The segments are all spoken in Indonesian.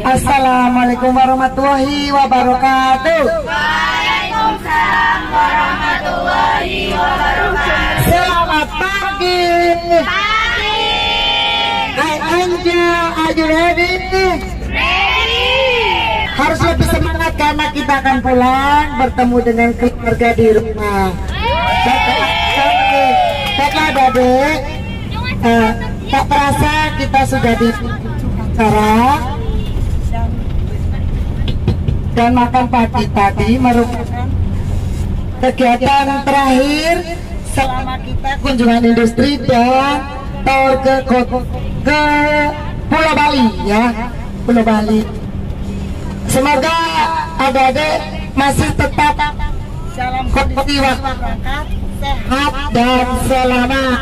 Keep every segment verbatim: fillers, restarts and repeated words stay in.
Assalamualaikum warahmatullahi wabarakatuh. Waalaikumsalam warahmatullahi wabarakatuh. Selamat pagi. Pagi. Hai Angel, are you ready? Ready. Harus lebih semangat karena kita akan pulang bertemu dengan keluarga di rumah. Baiklah adik, uh, tak terasa kita sudah di acara dan makan pagi tadi merupakan kegiatan terakhir selama kita kunjungan industri dan tour ke, ke, ke Pulau Bali ya, Pulau Bali. Semoga adik-adik masih tetap dalam kondisi waktu sehat dan selamat.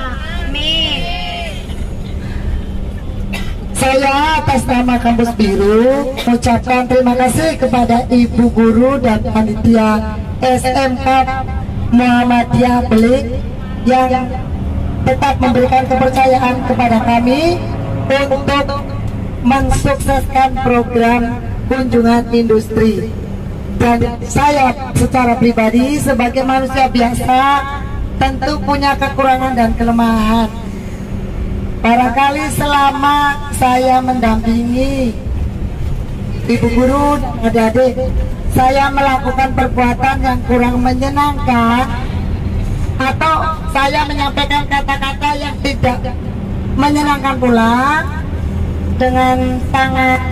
Saya atas nama Kampus Biru mengucapkan terima kasih kepada Ibu Guru dan panitia S M K Muhammadiyah Belik yang tetap memberikan kepercayaan kepada kami untuk mensukseskan program kunjungan industri. Dan saya secara pribadi sebagai manusia biasa tentu punya kekurangan dan kelemahan. Barangkali selama saya mendampingi Ibu Guru dan adik-adik, saya melakukan perbuatan yang kurang menyenangkan atau saya menyampaikan kata-kata yang tidak menyenangkan pula, dengan sangat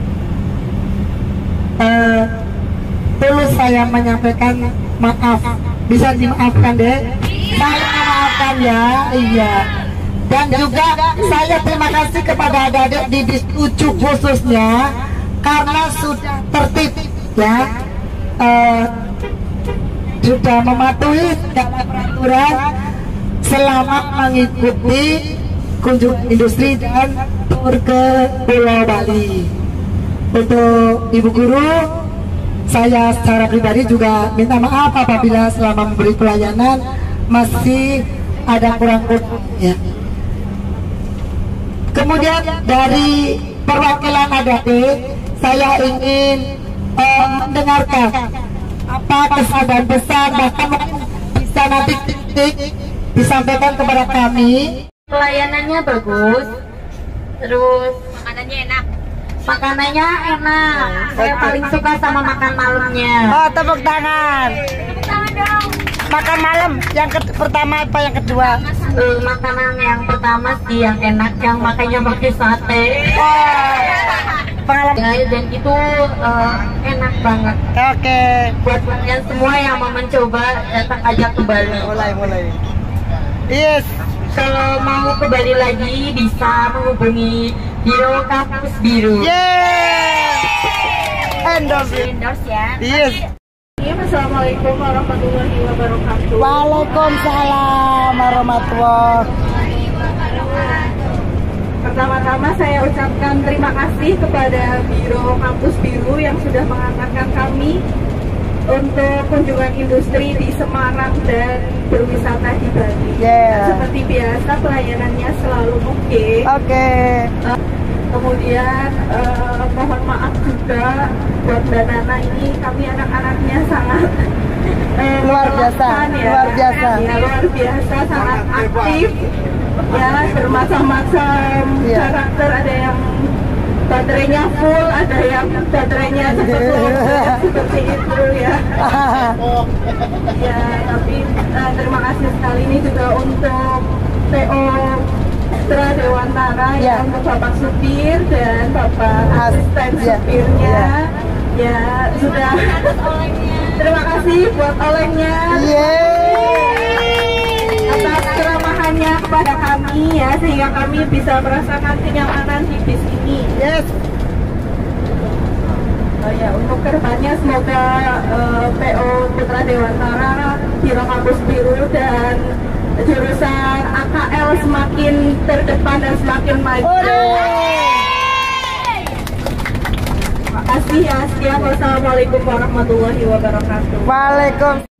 uh, tulus saya menyampaikan maaf. Bisa dimaafkan deh? Saya memaafkan ya, iya. Dan juga saya terima kasih kepada adik-adik di Diskucu khususnya karena sudah tertib ya, uh, sudah mematuhi segala peraturan selama mengikuti kunjungan industri dan tur ke Pulau Bali. Untuk Ibu Guru, saya secara pribadi juga minta maaf apabila selama memberi pelayanan masih ada kurang-kurang ya. Kemudian dari perwakilan adik-adik, saya ingin uh, mendengarkan apa kesan dan pesan, bahkan bisa nanti titik disampaikan kepada kami. Pelayanannya bagus, terus makanannya enak. Makanannya enak. Saya paling suka sama makan malamnya. Oh, tepuk tangan. Makan malam yang ke pertama apa yang kedua? Uh, makanan yang pertama sih yang enak, yang makanya pakai sate. Oh, pengalaman Ya, dan itu uh, enak banget. Oke. Buat kalian semua yang mau mencoba, datang aja ke Bali. Mulai mulai. Yes. Kalau mau ke Bali lagi bisa menghubungi Biro Kampus Biru. Yeah. Endorse. Endorse ya. Yes. Assalamualaikum warahmatullahi wabarakatuh. Waalaikumsalam warahmatullahi. Pertama-tama saya ucapkan terima kasih kepada Biro Kampus Biru yang sudah mengantarkan kami untuk kunjungan industri di Semarang dan berwisata di Bali. Yeah. Seperti biasa pelayanannya selalu oke. Oke. Okay. Uh, kemudian uh, mohon maaf juga buat Mbak Nana, ini kami anak-anaknya sangat uh, luar biasa, ya. luar biasa, ya, luar biasa, sangat aktif ya, bermacam-macam yeah. karakter, ada yang baterainya full, ada yang baterainya seperti seperti itu ya. Ya, tapi uh, terima kasih sekali ini juga untuk P O Putra Dewantara yeah. ya, untuk Bapak supir dan Bapak asisten yeah. supirnya yeah. ya sudah. Terima kasih buat olengnya. Yeay. Atas keramahannya kepada kami ya, sehingga kami bisa merasakan kenyamanan di bis ini. Yes. Oh ya, untuk kedepannya semoga uh, P O Putra Dewantara, Biro Kampus Biru dan jurusan A K L semakin terdepan dan semakin maju. Terima kasih ya. Sekian, wassalamualaikum warahmatullahi wabarakatuh. Waalaikumsalam.